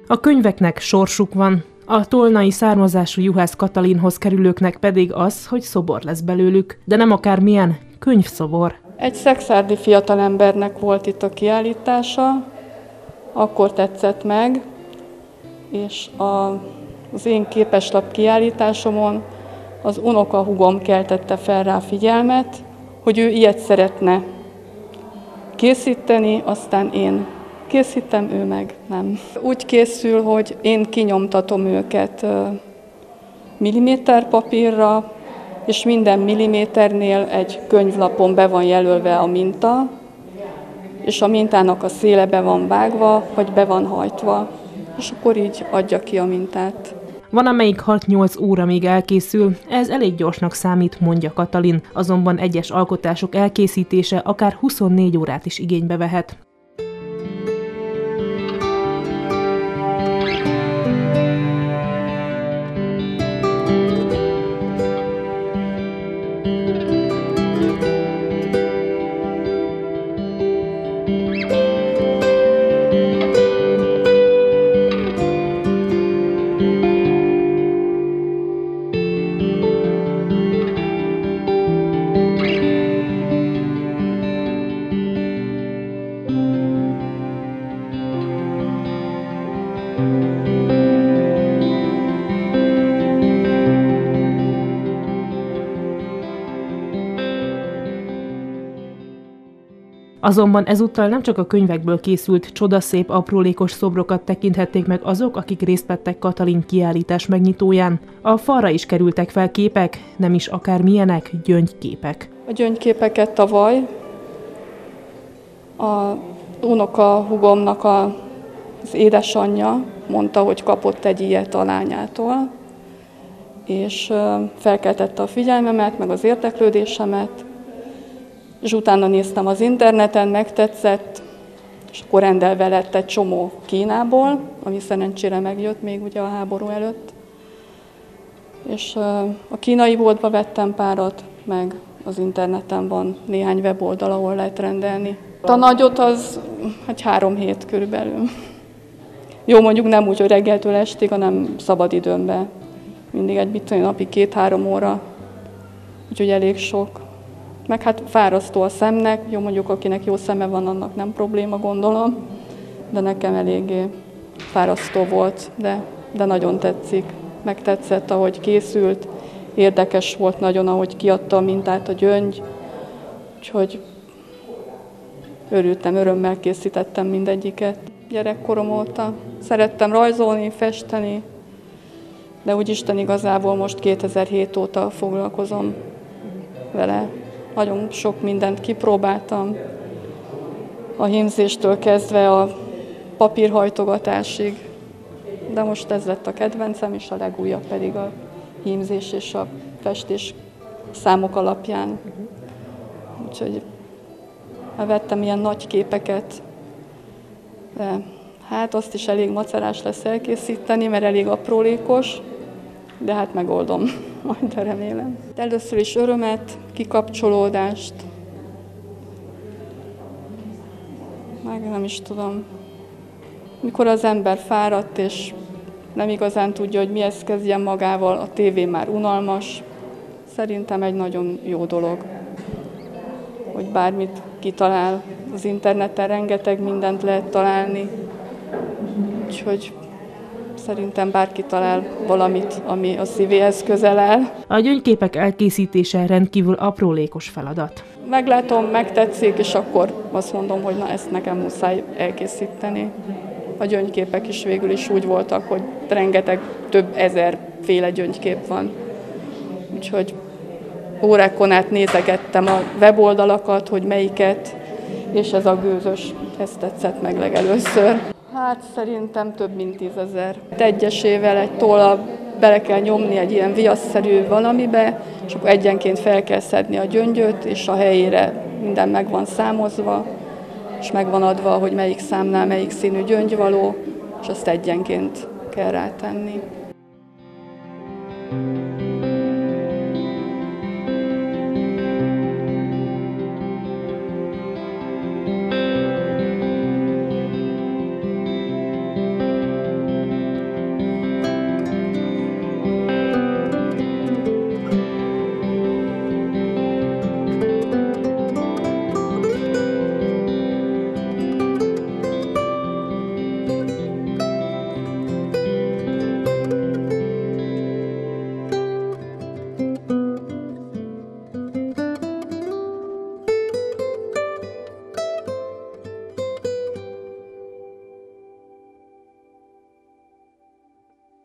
A könyveknek sorsuk van, a tolnai származású Juhász Katalinhoz kerülőknek pedig az, hogy szobor lesz belőlük, de nem akármilyen, könyvszobor. Egy szekszárdi fiatalembernek volt itt a kiállítása, akkor tetszett meg, és az én képeslap kiállításomon az unokahúgom keltette fel rá figyelmet, hogy ő ilyet szeretne készíteni, aztán én készítem, ő meg nem. Úgy készül, hogy én kinyomtatom őket milliméterpapírra, és minden milliméternél egy könyvlapon be van jelölve a minta, és a mintának a széle be van vágva, vagy be van hajtva, és akkor így adja ki a mintát. Van, amelyik 6-8 óra még elkészül, ez elég gyorsnak számít, mondja Katalin, azonban egyes alkotások elkészítése akár 24 órát is igénybe vehet. Azonban ezúttal nem csak a könyvekből készült csodaszép, aprólékos szobrokat tekinthették meg azok, akik részt vettek Katalin kiállítás megnyitóján. A falra is kerültek fel képek, nem is akármilyenek, gyöngyképek. A gyöngyképeket tavaly a unokahúgomnak az édesanyja mondta, hogy kapott egy ilyet a lányától, és felkeltette a figyelmemet, meg az érdeklődésemet, és utána néztem az interneten, megtetszett, és akkor rendelve lett egy csomó Kínából, ami szerencsére megjött még ugye a háború előtt. És a kínai boltba vettem párat, meg az interneten van néhány weboldal, ahol lehet rendelni. A nagyot az 3 hét körülbelül. Jó, mondjuk nem úgy, hogy reggeltől estig, hanem szabadidőmben. Mindig egy napi 2-3 óra, úgyhogy elég sok. Meg hát fárasztó a szemnek, jó, mondjuk akinek jó szeme van, annak nem probléma, gondolom, de nekem eléggé fárasztó volt, de nagyon tetszik. Megtetszett, ahogy készült, érdekes volt nagyon, ahogy kiadta a mintát a gyöngy, úgyhogy örültem, örömmel készítettem mindegyiket. Gyerekkorom óta szerettem rajzolni, festeni, de úgy Isten igazából most 2007 óta foglalkozom vele. Nagyon sok mindent kipróbáltam, a hímzéstől kezdve a papírhajtogatásig, de most ez lett a kedvencem, és a legújabb pedig a hímzés és a festés számok alapján. Úgyhogy vettem ilyen nagy képeket, de hát azt is elég macerás lesz elkészíteni, mert elég aprólékos, de hát megoldom, majd remélem. Először is örömet, kikapcsolódást, meg nem is tudom, mikor az ember fáradt, és nem igazán tudja, hogy mihez kezdjen magával, a tévé már unalmas, szerintem egy nagyon jó dolog, hogy bármit kitalál. Az interneten rengeteg mindent lehet találni, úgyhogy szerintem bárki talál valamit, ami a szívéhez közel áll. A gyöngyképek elkészítése rendkívül aprólékos feladat. Meglátom, megtetszik, és akkor azt mondom, hogy na, ezt nekem muszáj elkészíteni. A gyöngyképek is végül is úgy voltak, hogy rengeteg, több ezer féle gyöngykép van. Úgyhogy órákon át nézegettem a weboldalakat, hogy melyiket, és ez a gőzös, ez tetszett meg legelőször. Hát szerintem több mint 10 000. Egyesével egy tollal bele kell nyomni egy ilyen viaszszerű valamibe, és akkor egyenként fel kell szedni a gyöngyöt, és a helyére minden meg van számozva, és meg van adva, hogy melyik számnál melyik színű gyöngy való, és azt egyenként kell rátenni.